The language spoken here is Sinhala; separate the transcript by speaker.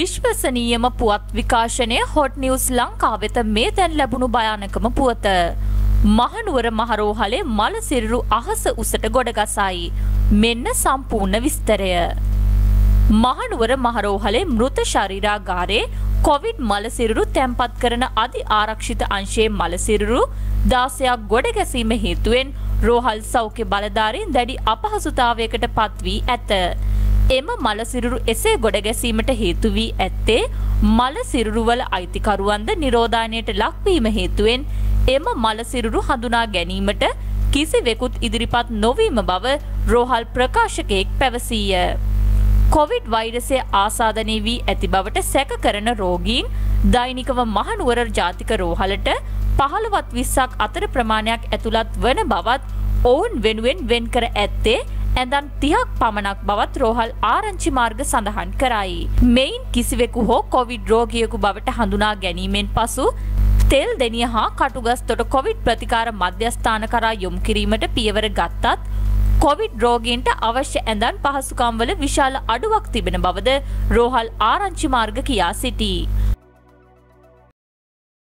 Speaker 1: විශ්වසනීයම පුවත් විකාශනය හොට් නිවුස් ලංකාව වෙත මේ දැන් ලැබුණු භයානකම පුවත. මහනුවර මහරෝහලේ මල සිරුරු අහස උසට ගොඩගසයි. මෙන්න සම්පූර්ණ විස්තරය. මහනුවර මහරෝහලේ මෘත ශරීරාගාරයේ කොවිඩ් මල සිරුරු තැන්පත් කරන අධි ආරක්ෂිත අංශයේ මල සිරුරු 16ක් ගොඩ ගැසීම හේතුවෙන් රෝහල් සෞඛ්‍ය බලධාරීන් දැඩි අපහසුතාවයකට පත් වී ඇත. එම මල සිරුරු එසේ ගොඩ ගැසීමට හේතු වී ඇත්තේ මල සිරුරුවල අයිතිකරුවන්ද නිරෝධායනයට ලක්වීම හේතුවෙන් එම මල සිරුරු හඳුනා ගැනීමට කිසිවෙකුත් ඉදිරිපත් නොවීම බව රෝහල් ප්‍රකාශකයෙක් පැවසීය. කොවිඩ් වෛරසය ආසාදනය වී ඇති බවට සැක කරන රෝගීන් දෛනිකව මහනුවර ජාතික රෝහලට 15-20ක් අතර ප්‍රමාණයක් ඇතුළත් වන බවත් ඔවුන් වෙනුවෙන් වෙන් කර ඇත්තේ ඇඳන් 30ක් පමණක් බවත් රෝහල් ආරංචි මාර්ග සඳහන් කරයි. මෙයින් කිසිවෙකු හෝ කොවිඩ් රෝගියෙකු බවට හඳුනා ගැනීමෙන් පසු තෙල් දෙනිය හා කටුගස්තොට කොවිඩ් ප්‍රතිකාර මධ්‍යස්ථාන කරා යොමු කිරීමට පියවර ගත්තත් කොවිඩ් රෝගීන්ට අවශ්‍ය ඇඳන් පහසුකම් වල විශාල අඩුවක් තිබෙන බවද රෝහල් ආරංචි මාර්ග කියා සිටී.